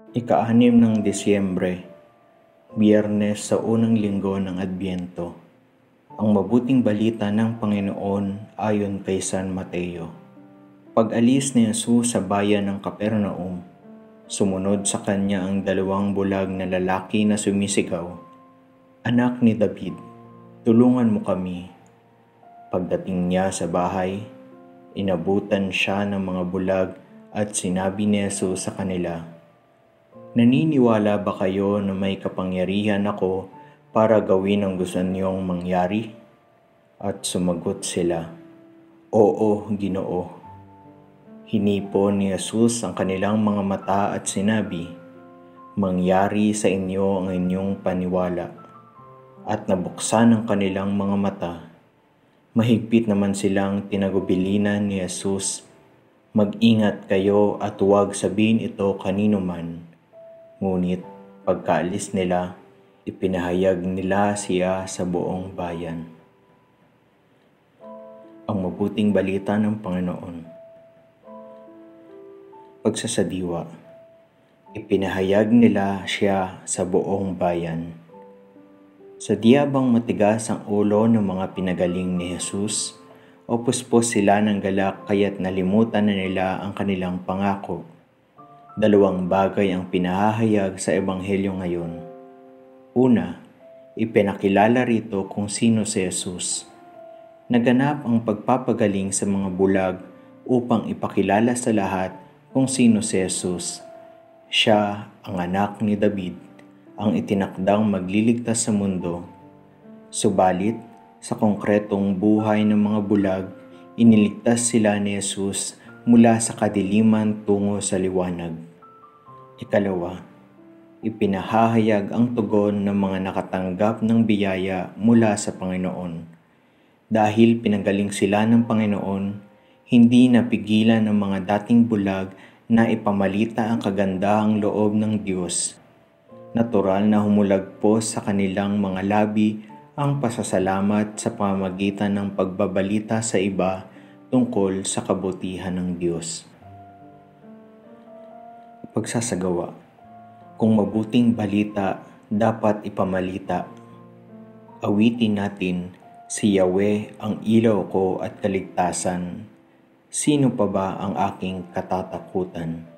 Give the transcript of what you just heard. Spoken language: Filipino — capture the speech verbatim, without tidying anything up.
Ika-anim ng Disyembre, Biyernes sa unang linggo ng Adbyento. Ang mabuting balita ng Panginoon ayon kay San Mateo. Pag-alis ni Jesus sa bayan ng Capernaum, sumunod sa kanya ang dalawang bulag na lalaki na sumisigaw, "Anak ni David, tulungan mo kami." Pagdating niya sa bahay, inabutan siya ng mga bulag at sinabi ni Jesus sa kanila, "Naniniwala ba kayo na may kapangyarihan ako para gawin ang gusto niyong mangyari?" At sumagot sila, "Oo, Ginoo." Hinipon ni Jesus ang kanilang mga mata at sinabi, "Mangyari sa inyo ang inyong paniwala." At nabuksan ang kanilang mga mata. Mahigpit naman silang tinagubilinan ni Jesus, "Mag-ingat kayo at huwag sabihin ito kanino man." Ngunit pagkaalis nila, ipinahayag nila siya sa buong bayan. Ang mabuting balita ng Panginoon. Pagsasadiwa. Ipinahayag nila siya sa buong bayan. Sadya bang matigas ang ulo ng mga pinagaling ni Jesus? O puspos sila ng galak kaya't nalimutan na nila ang kanilang pangako? Dalawang bagay ang pinahahayag sa Ebanghelyo ngayon. Una, ipinakilala rito kung sino si Jesus. Naganap ang pagpapagaling sa mga bulag upang ipakilala sa lahat kung sino si Jesus. Siya ang anak ni David, ang itinakdang magliligtas sa mundo. Subalit, sa konkretong buhay ng mga bulag, iniligtas sila ni Jesus mula sa kadiliman tungo sa liwanag. Ikalawa, ipinahahayag ang tugon ng mga nakatanggap ng biyaya mula sa Panginoon. Dahil pinagaling sila ng Panginoon, hindi napigilan ng mga dating bulag na ipamalita ang kagandahang loob ng Diyos. Natural na humulagpos sa kanilang mga labi ang pasasalamat sa pamamagitan ng pagbabalita sa iba tungkol sa kabutihan ng Diyos. Pagsasagawa. Kung mabuting balita, dapat ipamalita. Awitin natin, "Si Yahweh ang ilaw ko at kaligtasan. Sino pa ba ang aking katatakutan?"